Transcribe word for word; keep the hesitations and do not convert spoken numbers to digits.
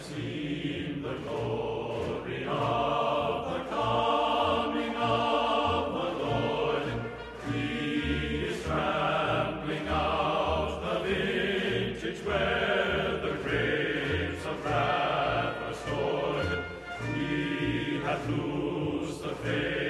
seen the glory of the coming of the Lord. He is trampling out the vintage where the grapes of wrath are stored. He hath loosed the faith